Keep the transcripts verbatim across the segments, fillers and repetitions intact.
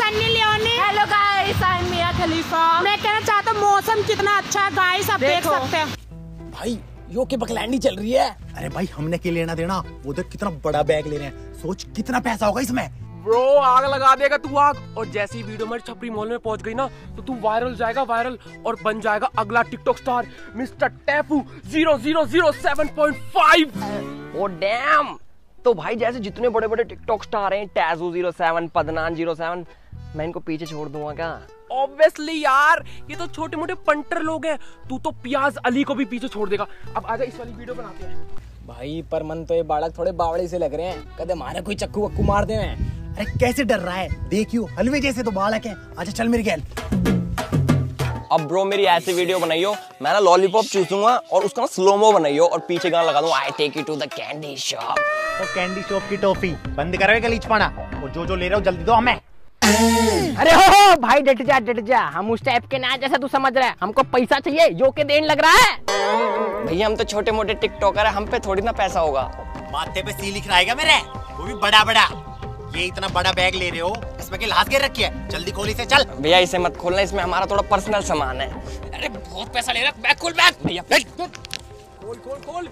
Sunny Leone. Hello guys, I am Mia Khalifa. मैं कहना चाहता हूँ मौसम कितना अच्छा है गाइस, आप देख सकते हैं। भाई यो के बकलैंडी चल रही है। अरे भाई हमने क्या लेना देना, वो देख कितना बड़ा बैग ले रहे हैं, सोच कितना पैसा होगा इसमें। ब्रो आग लगा देगा तू आग, और जैसी वीडियो हमारी छपरी मॉल में पहुंच गई ना तो तू वायरल जाएगा वायरल और बन जाएगा अगला टिकटॉक स्टार मिस्टर टैफू zero zero zero seven point five. Oh damn, तो भाई जैसे जितने बड़े बड़े टिकटॉक स्टार हैं, टैजू ज़ीरो सेवन, पदनान ज़ीरो सेवन, मैं इनको पीछे छोड़ दूंगा क्या? ऑब्वियसली यार, ये तो छोटे मोटे पंटर लोग हैं, तू तो पियाज अली को भी पीछे छोड़ देगा। अब आजा इस वाली वीडियो बनाते हैं। भाई पर मन तो ये बालक थोड़े बावड़ी से लग रहे हैं, कदे मारे कोई चक्कू वक्कू मार दे में। अरे कैसे डर रहा है, देखियो हलवे जैसे तो बालक है। अच्छा चल मेरी गैल। अब ब्रो मेरी ऐसी वीडियो बनाइयो, मैं ना लॉलीपॉप चूसूंगा और उसका ना स्लोमो बनाइयो और पीछे गाना लगा दूं, I take you to the candy shop. तो कैंडी शॉप की टॉफी बंद करोगे गलीच पाना, और जो जो ले रहे हो जल्दी दो हमें। अरे हो हो भाई, डट जा डट जा, हम उस टाइप के ना जैसा तू समझ रहा है। हमको पैसा चाहिए जो के देन लग रहा है। भैया हम तो छोटे मोटे टिकटॉकर है, हम पे थोड़ी ना पैसा होगा। माथे पे सी लिख रहेगा मेरे, वो भी बड़ा बड़ा। ये इतना बड़ा बैग ले रहे हो, इसमें क्या लाश गिर रखी है? जल्दी खोल इसे चल। भैया इसे मत खोलना, इसमें हमारा थोड़ा पर्सनल सामान है। अरे बहुत पैसा ले रहा है, बैग खोल बैग। भैया खोल खोल खोल।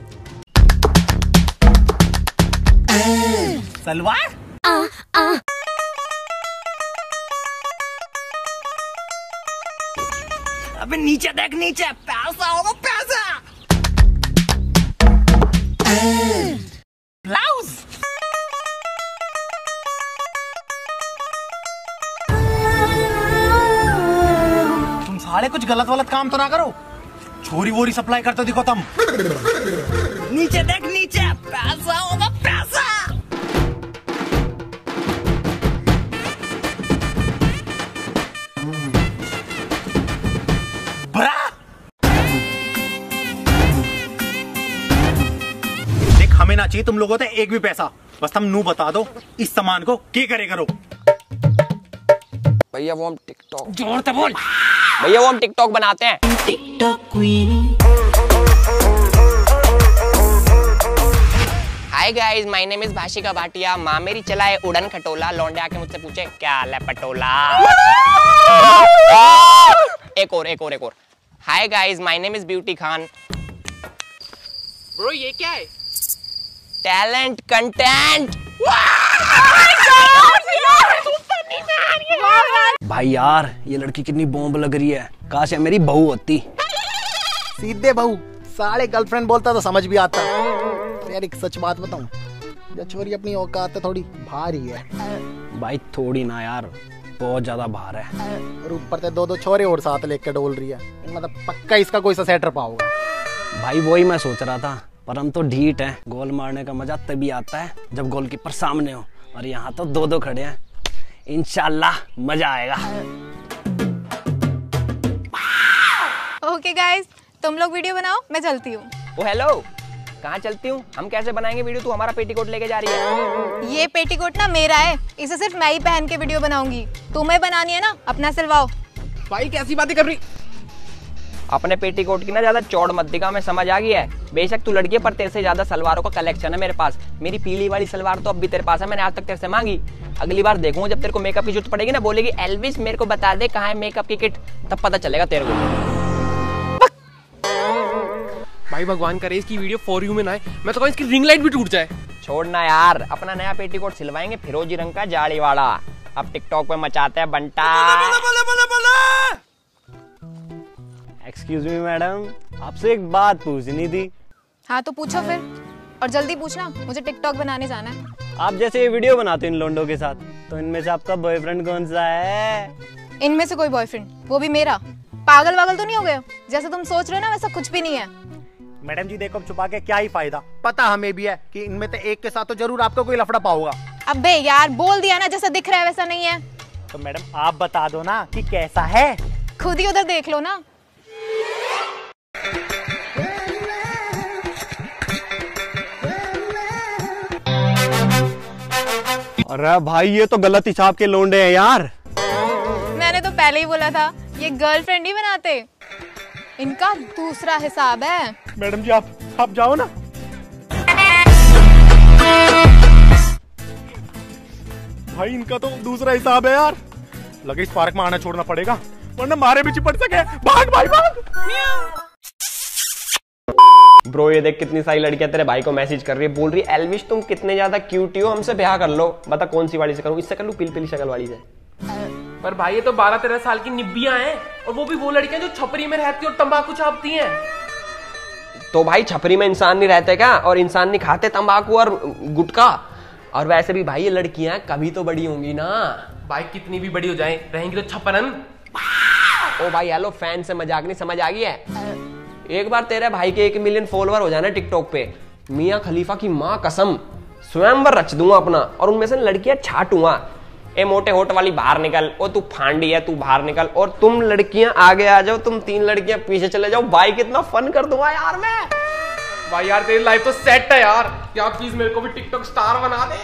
सलवार अबे नीचे देख, नीचे पैसा होगा पैसा। ब्लाउज तुम साले कुछ गलत वलत काम तो ना करो, छोरी वोरी सप्लाई करते दिखो तुम। नीचे देख, नीचे पैसा होगा पैसा। ब्रा देख, हमें ना चाहिए तुम लोगों से एक भी पैसा, बस तुम नू बता दो इस सामान को क्या करे करो। भैया वो हम टिकटॉक, जोर से बोल। भैया वो हम टिकटॉक बनाते हैं। TikTok queen. Hi guys, my name is Bhashika Bhatia. माँ मेरी चलाए उड़न खटोला, लौंडे आके मुझसे पूछे क्या हाल है पटोला। एक और एक और एक और। Hi guys, my name is Beauty Khan. Bro ये क्या है? Talent content. भाई यार ये लड़की कितनी बॉम्ब लग रही है, काश है मेरी बहू होती। सीधे बहू, साले गर्लफ्रेंड बोलता तो समझ भी आता। यार एक सच बात बताऊं, ये छोरी अपनी औकात है थोड़ी भारी है। भाई थोड़ी ना यार, बहुत ज्यादा भार है। और ऊपर से दो दो छोरे और साथ लेके डोल रही है, मतलब पक्का इसका कोई सा सेटर पाओगा। भाई वही मैं सोच रहा था, पर हम तो ढीठ हैं। गोल मारने का मजा तभी आता है जब गोलकीपर सामने हो, और यहाँ तो दो दो खड़े हैं। इंशाल्लाह मजा आएगा। ओके गाइस, तुम लोग वीडियो बनाओ, मैं चलती हूँ। ओ हेलो, कहाँ चलती हूँ? हम कैसे बनाएंगे वीडियो? तू हमारा पेटीकोट लेके जा रही है। ये पेटीकोट ना मेरा है, इसे सिर्फ मैं ही पहन के वीडियो बनाऊंगी। तुम्हें बनानी है ना, अपना सिलवाओ। भाई कैसी बातें कर रही? अपने पेटीकोट की ना ज्यादा चौड़ मत दिखा, मैं समझ आ गया है। बेशक तू लड़की है, पर तेरे से ज्यादा सलवारों का कलेक्शन है मेरे पास। मेरी पीली वाली सलवार तो अब भी तेरे पास है, मैंने आज तक तेरे से मांगी। अगली बार देखूंगा जब तेरे को मेकअप की जरूरत पड़ेगी ना, बोलेगी एल्विस मेरे को बता दे कहाँ है मेकअप की किट, तब पता चलेगा तेरे को। भाई भगवान करे इसकी वीडियो फॉर यू में ना आए, मैं तो कहूँ इसकी रिंग लाइट भी टूट जाए। छोड़ना यार, अपना नया पेटीकोट सिलवाएंगे फिरोजी रंग का जाली वाला। अब टिकटॉक पे मचाते हैं बंटा। एक्सक्यूज मी मैडम, आपसे एक बात पूछनी थी। हाँ तो पूछो फिर, और जल्दी पूछना, मुझे टिकटॉक बनाने जाना है। आप जैसे ये वीडियो बनाते हो इन लोंडों के साथ, तो इनमें से आपका बॉयफ्रेंड कौन सा है? इनमें से कोई बॉयफ्रेंड, वो भी मेरा। पागल वागल तो नहीं हो गए? जैसे तुम सोच रहे हो ना वैसा कुछ भी नहीं है। मैडम जी देखो, छुपा के क्या ही फायदा, पता हमें भी है कि इनमें से एक के साथ तो जरूर आपको कोई लफड़ा पाओगा। अबे यार बोल दिया ना, जैसा दिख रहा है वैसा नहीं है। तो मैडम आप बता दो ना कि कैसा है। खुद ही उधर देख लो ना। अरे भाई ये तो गलत हिसाब के लोंडे हैं यार। मैंने तो पहले ही बोला था, ये गर्लफ्रेंड ही बनाते, इनका दूसरा हिसाब है। मैडम जी आप आप जाओ ना। भाई इनका तो दूसरा हिसाब है यार। लगे इस पार्क में आना छोड़ना पड़ेगा वरना मारे भी चिपट सके। भाग भाई भाग। ब्रो ये देख कितनी सारी लड़कियां तेरे भाई को मैसेज कर रही है, बोल रही है एल्विश तुम कितने ज्यादा क्यूट हो, हमसे ब्याह कर लो। बता कौन सी वाली से करूं, इससे कर लूं पिल पिली शक्ल वाली से? पर भाई ये तो बारह तेरह साल की निब्बियां हैं, और वो भी वो लड़कियां जो छपरी में रहती और तंबाकू छापती हैं। तो भाई छपरी में इंसान नहीं रहते क्या, और इंसान नहीं खाते तंबाकू और गुटखा? और वैसे भी भाई ये लड़कियां कभी तो बड़ी होंगी ना। भाई कितनी भी बड़ी हो जाए रहेंगी तो छप्परन। ओ भाई हेलो, फैन से मजाक नहीं समझ आ गई है? एक बार तेरे भाई के एक मिलियन फॉलोअर हो जाना टिकटॉक पे, मियां खलीफा की मां कसम स्वयंवर रच दूंगा अपना, और उनमें से लड़कियां छाटूंगा। ए मोटे होट वाली बाहर निकल, ओ तू फांडी है तू बाहर निकल, और तुम लड़कियां आगे आ जाओ, तुम तीन लड़कियां पीछे चले जाओ। भाई कितना फन कर दूंगा यार मैं। भाई यार तेरी लाइफ तो सेट है यार, क्या प्लीज मेरे को भी टिकटॉक स्टार बना दे।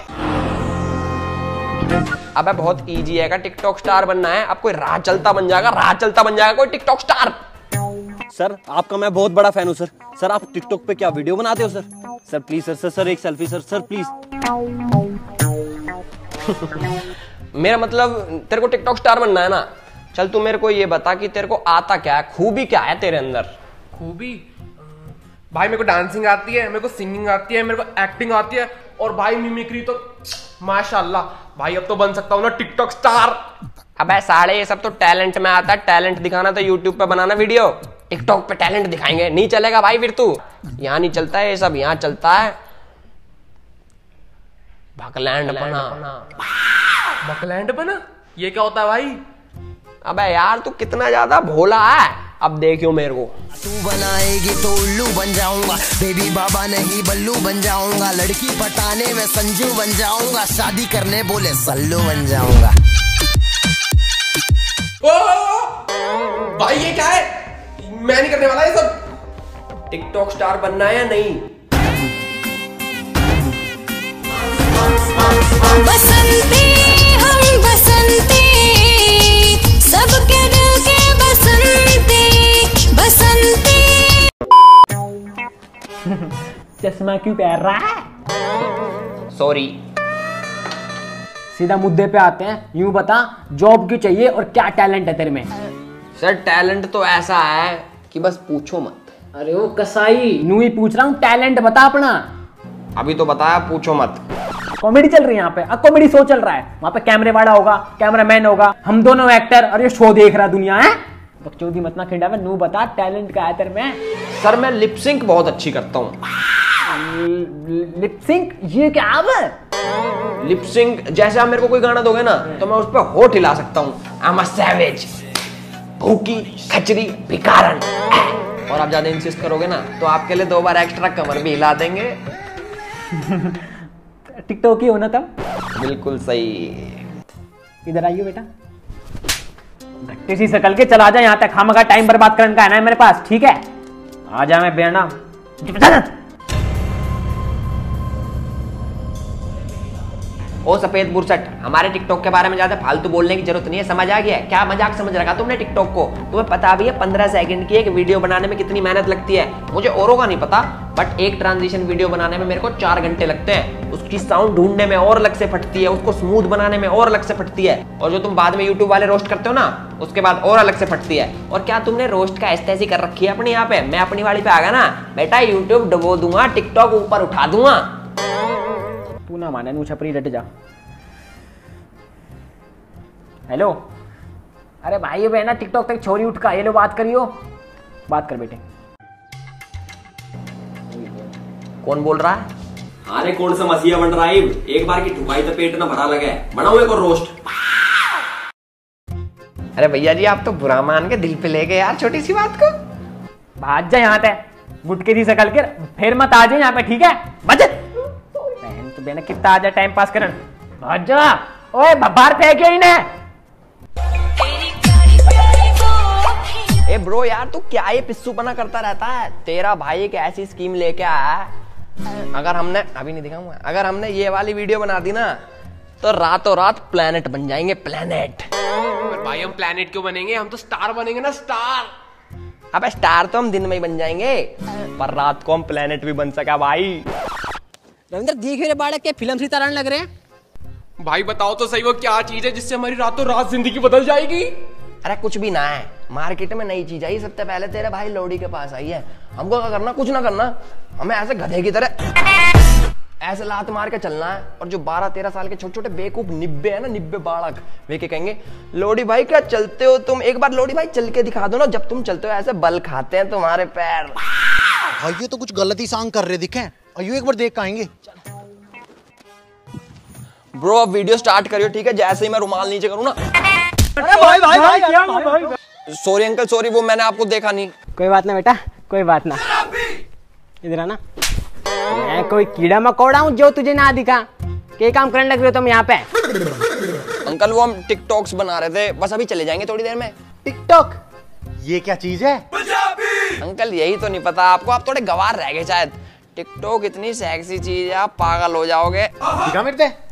अबे बहुत इजी है, टिकटॉक स्टार बनना है अब कोई राह चलता बन जाएगा, राह चलता बन जाएगा कोई टिकटॉक स्टार। सर आपका मैं बहुत बड़ा फैन हूँ सर। सर आप टिकटॉक पे क्या वीडियो बनाते हो sir? Sir please sir sir sir एक सेल्फी सर सर प्लीज। मेरा मतलब तेरे को टिकटॉक स्टार बनना है ना, चल तू मेरे को ये बता कि तेरे को आता क्या है, खूबी क्या है तेरे अंदर? खूबी भाई मेरे को डांसिंग आती है, मेरे को सिंगिंग आती है, मेरे को एक्टिंग आती है, और भाई मिमिक्री तो माशाल्लाह। भाई अब तो बन सकता हूँ ना टिकटॉक स्टार। अबे साले ये सब तो टैलेंट में आता है, टैलेंट दिखाना तो यूट्यूब पे बनाना वीडियो, टिकटॉक पे टैलेंट दिखाएंगे नहीं चलेगा भाई। फिर तू यहाँ नहीं चलता है ये सब, यहाँ चलता है बकलैंड बना। बकलैंड बना ये क्या होता है भाई? अबे यार तू कितना ज्यादा भोला है, अब देखियो मेरे को। तू बनाएगी तो उल्लू बन जाऊंगा, बेबी बाबा नहीं बल्लू बन जाऊंगा, लड़की पटाने में संजू बन जाऊंगा, शादी करने बोले सल्लू बन जाऊंगा। ओ भाई ये क्या है, मैं नहीं करने वाला ये सब। टिकटॉक स्टार बनना है या नहीं? बसंती हम बसंती, सबके दिल के बसंती बसंती। चश्मा क्यों पहन रहा है? सॉरी। सीधा मुद्दे पे आते हैं, यूं बता जॉब क्यों चाहिए और क्या टैलेंट है तेरे में? सर टैलेंट तो ऐसा है कि बस पूछो मत। अरे ओ कसाई, यूं ही पूछ रहा हूँ, टैलेंट बता अपना। अभी तो बताया पूछो मत। कॉमेडी चल रही है यहाँ पे, अब कॉमेडी शो चल रहा है, वहाँ पे कैमरे वाला होगा, कैमरामैन होगा, हम दोनों एक्टर, और ये शो देख रहा दुनिया है। बकचोदी मत ना खिंडा, नू बता टैलेंट क्या है तेरे में? सर मैं लिपसिंक बहुत अच्छी करता हूँ। लिपसिंक ये क्या है? लिपसिंक जैसे आप मेरे को कोई गाना दोगे ना तो मैं उस पर होठ हिला सकता हूँ। आई एम अ सैवेज, भूखी खचरी भिखारन। और आप ज्यादा इंसिस्ट करोगे ना तो आपके लिए दो बार एक्स्ट्रा कमर भी हिला देंगे। टिकटॉक ही होना तब। बिल्कुल सही। इधर आइए बेटा, घट्टी सी सकल के चला जा यहाँ तक, हम अगर टाइम बर्बाद करने का है ना मेरे पास, ठीक है? आ जा मैं बेरना। ओ सफेद बुरसट, हमारे टिकटॉक के बारे में ज्यादा फालतू बोलने की जरूरत नहीं है, समझ आ गया? क्या मजाक समझ रखा तुमने टिकटॉक को? तुम्हें पता भी है पंद्रह सेकंड की एक वीडियो बनाने में कितनी मेहनत लगती है? मुझे औरों का नहीं पता, बट एक ट्रांजिशन वीडियो बनाने में मेरे को चार घंटे लगते हैं। उसकी साउंड ढूंढने में और अलग से फटती है, उसको स्मूथ बनाने में और अलग से फटती है, और जो तुम बाद में यूट्यूब वाले रोस्ट करते हो ना उसके बाद और अलग से फटती है। और क्या तुमने रोस्ट का ऐसी कर रखी है अपनी यहाँ पे? मैं अपनी वाली पे आ गया ना बेटा, यूट्यूब डुबो दूंगा, टिकटॉक ऊपर उठा दूंगा। तू ना माने, नू छपरी डट जा। हेलो, अरे भाई बहना टिकटॉक तक छोरी उठ का, ये लो बात करियो, बात कर बेटे। कौन बोल रहा है? अरे कौन सा मसीहा बन रहा है? एक बार की ठुकाई तो पेट ना भरा लगे, बनाओ एक और रोस्ट। अरे भैया जी आप तो बुरा मान के दिल पे ले गए यार छोटी सी बात को। भाग जा यहाँ से, गुटके दी सकल के, फिर मत आ जाए यहाँ पे, ठीक है? बचत बहन तो बहना कितना आ जाए टाइम पास करन, भाग जा। ओए बाहर फेंक इन्हें। ए ब्रो यार तू क्या ये पिस्सू पना करता रहता है? तेरा भाई एक ऐसी स्कीम लेके आया है, अगर हमने अभी नहीं दिखाऊंगा, अगर हमने ये वाली वीडियो बना दी ना तो रातों रात प्लेनेट बन जाएंगे, प्लेनेट। पर भाई हम प्लेनेट क्यों बनेंगे, हम तो स्टार बनेंगे ना, स्टार। अबे स्टार तो हम दिन में ही बन जाएंगे, पर रात को हम प्लेनेट भी बन सका भाई। रविंद्र देख मेरे बालक के फिल्म सितारा लग रहे हैं। भाई बताओ तो सही वो क्या चीज है जिससे हमारी रातों रात जिंदगी बदल जाएगी? अरे कुछ भी ना है, मार्केट में नई चीज आई, सबसे पहले तेरे भाई लोडी के पास आई है। हमको क्या करना, कुछ ना करना, हमें ऐसे गधे की तरह ऐसे लात मार के चलना है। और जो बारह तेरह साल के छोटे छोटे बेवकूफ निब्बे है ना, निब्बे बालक, वे के कहेंगे लोडी भाई क्या चलते हो तुम, एक बार लोडी भाई चल के दिखा दो ना, जब तुम चलते हो ऐसे बल खाते हैं तुम्हारे पैर। भाई ये तो कुछ गलत ही सांग कर रहे दिखे, अयो एक बार देख आएंगे। ब्रो अब वीडियो स्टार्ट करियो, ठीक है? जैसे ही मैं रुमाल नीचे करूँ ना। अरे भाई भाई भाई क्या भाई? सॉरी अंकल सॉरी, वो मैंने आपको देखा नहीं। कोई बात ना बेटा, कोई बात ना। इधर आना। मैं कोई कीड़ा मकोड़ा हूँ जो तुझे ना दिखा? क्या काम करने लग रहे हो तुम यहाँ पे? अंकल वो हम टिकटॉक्स बना रहे थे, बस अभी चले जाएंगे थोड़ी देर में। टिकटॉक ये क्या चीज है? अंकल यही तो नहीं पता आपको, आप थोड़े गवार रह गए शायद। टिकटॉक इतनी सेक्सी चीज है, आप पागल हो जाओगे। दिखा मेरे से।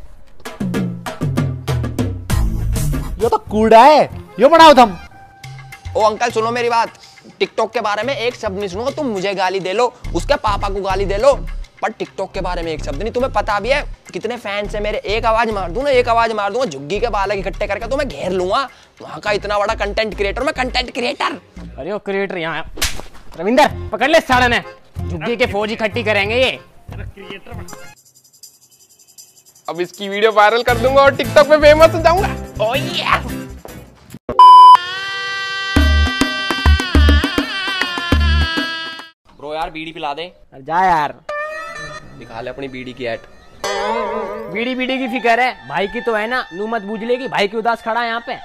ये तो कूड़ा है, ये बनाओ तुम। ओ अंकल सुनो मेरी बात, टिकटॉक के बारे में एक शब्द नहीं सुनूंगा, तुम मुझे गाली दे लो, उसके पापा को गाली दे लो, पर टिकटॉक के बारे में एक शब्द नहीं। तुम्हें पता भी है कितने फैंस है मेरे, एक आवाज मार दूं ना, एक आवाज मार दूंगा, झुग्गी के बाल इकट्ठे करके तुम्हें घेर लूंगा। वहां का इतना बड़ा कंटेंट क्रिएटर, मैं कंटेंट क्रिएटर। अरे वो क्रिएटर यहाँ रविंदर पकड़ ले साड़ा ने, झुग्गी के फौज इकट्ठी करेंगे ये। अब इसकी वीडियो वायरल कर दूंगा और टिकटॉक पे फेमस हो जाऊंगा। ओह yeah! ब्रो यार बीड़ी पिला दे। अरे जा यार, दिखा ले अपनी बीड़ी की ऐट। बीड़ी बीड़ी की फिक्र है, भाई की तो है ना, नू मत बूझ लेगी, भाई की उदास खड़ा है यहाँ पे।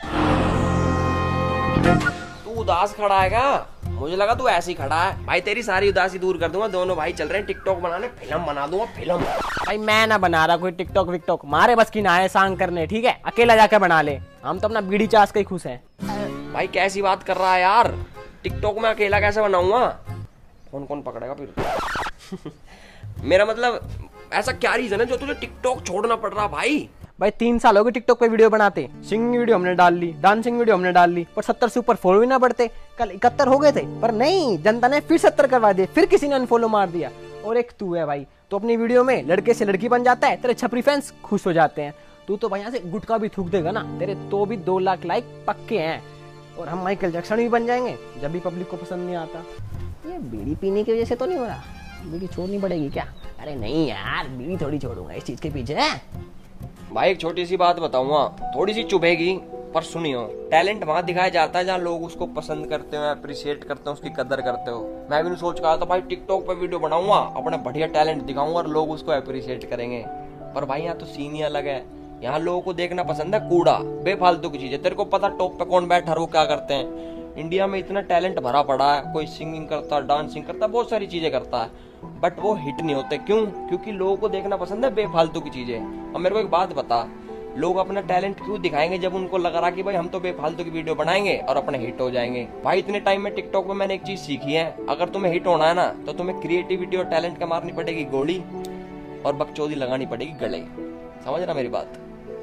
तू उदास खड़ा है क्या? मुझे लगा तू ऐसे ही खड़ा है। भाई तेरी सारी उदासी दूर कर दूंगा, दोनों भाई चल रहे हैं टिकटॉक बनाने, फिल्म बना दूंगा फिल्म। भाई मैं ना बना रहा कोई टिकटॉक विकटॉक, मारे बस की ना है सांग करने, ठीक है? अकेला जाकर बना ले, हम तो अपना बीड़ी चास के ही खुश हैं। भाई कैसी बात कर रहा है यार, टिकटॉक में अकेला कैसे बनाऊंगा? कौन कौन पकड़ेगा फिर? मेरा मतलब ऐसा क्या रीजन है जो तुझे टिकटॉक छोड़ना पड़ रहा भाई? भाई तीन साल हो गए टिकटॉक पे वीडियो बनाते, सिंगिंग वीडियो हमने डाल ली, डांसिंग वीडियो हमने डाल ली, पर सत्तर से ऊपर फॉलो ही ना बढ़ते। कल इकहत्तर हो गए थे, पर नहीं, जनता ने फिर सत्तर करवा दिए, फिर किसी ने अनफॉलो मार दिया। और एक तू है भाई, तो अपनी वीडियो में लड़के से लड़की बन जाता है, तेरे छपरी फैंस खुश हो जाते हैं। तू तो भाई यहाँ से गुटखा भी थूक देगा ना, तेरे तो भी दो लाख लाइक पक्के हैं, और हम माइकल जैक्सन भी बन जाएंगे जब भी पब्लिक को पसंद नहीं आता। ये बीड़ी पीने की वजह से तो नहीं हो रहा, बीड़ी छोड़नी पड़ेगी क्या? अरे नहीं यार, बीड़ी थोड़ी छोड़ूंगा, इस चीज के पीछे है। भाई एक छोटी सी बात बताऊंगा, थोड़ी सी चुभेगी पर सुनियो। टैलेंट वहां दिखाया जाता है जहाँ लोग उसको पसंद करते हो, अप्रिशिएट करते हो, उसकी कदर करते हो। मैं भी नहीं सोच रहा था भाई टिकटॉक पे वीडियो बनाऊंगा, अपना बढ़िया टैलेंट दिखाऊंगा और लोग उसको अप्रिशिएट करेंगे, पर भाई यहाँ तो सीन ही अलग है। यहाँ लोगों को देखना पसंद है कूड़ा, बेफालतू की चीजें। तेरे को पता टॉप पे कौन बैठा है, वो क्या करते हैं? इंडिया में इतना टैलेंट भरा पड़ा है, कोई सिंगिंग करता है, डांसिंग करता है, बहुत सारी चीजें करता है, बट वो हिट नहीं होते। क्यों? क्योंकि लोगों को देखना पसंद है बेफालतू की चीजें। अब मेरे को एक बात बता, लोग अपना टैलेंट क्यों दिखाएंगे जब उनको लग रहा कि भाई हम तो बेफालतू की वीडियो बनाएंगे और अपने हिट हो जाएंगे? भाई इतने टाइम में टिकटॉक में मैंने एक चीज सीखी है, अगर तुम्हें हिट होना है ना तो तुम्हें क्रिएटिविटी और टैलेंट का मारनी पड़ेगी गोली, और बकचोदी लगानी पड़ेगी गले। समझ रहा मेरी बात?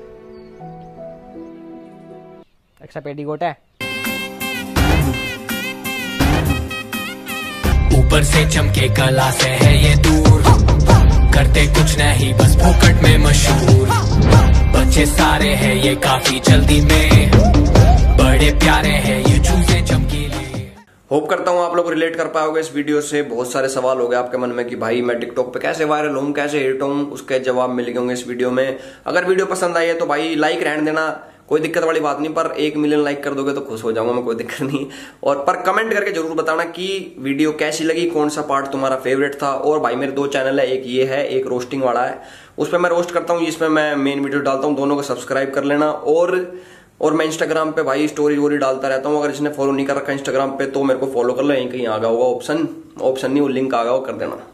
एक्स्ट्रा पेटीकोट है, ऊपर से चमके कला से है ये दूर, करते कुछ नहीं बस फोकट में मशहूर, बच्चे सारे हैं ये काफी जल्दी में, बड़े प्यारे हैं ये चूजे चमकीले। होप करता हूँ आप लोग रिलेट कर पाओगे इस वीडियो से। बहुत सारे सवाल हो गए आपके मन में कि भाई मैं टिकटॉक पे कैसे वायरल हूँ, कैसे हिट हूँ, उसके जवाब मिल गए होंगे इस वीडियो में। अगर वीडियो पसंद आई है तो भाई लाइक रहने देना, कोई दिक्कत वाली बात नहीं, पर एक मिलियन लाइक कर दोगे तो खुश हो जाऊंगा मैं, कोई दिक्कत नहीं। और पर कमेंट करके जरूर बताना कि वीडियो कैसी लगी, कौन सा पार्ट तुम्हारा फेवरेट था। और भाई मेरे दो चैनल है, एक ये है, एक रोस्टिंग वाला है, उस पर मैं रोस्ट करता हूँ, जिसमें मैं मेन वीडियो डालता हूँ, दोनों को सब्सक्राइब कर लेना। और और मैं इंस्टाग्राम पे भाई स्टोरी वोरी डालता रहता हूँ, अगर जिसने फॉलो नहीं कर रखा इंस्टाग्राम पे तो मेरे को फॉलो कर लो, यहीं कहीं आ गया होगा ऑप्शन, ऑप्शन नहीं वो लिंक आ गया हो, कर देना।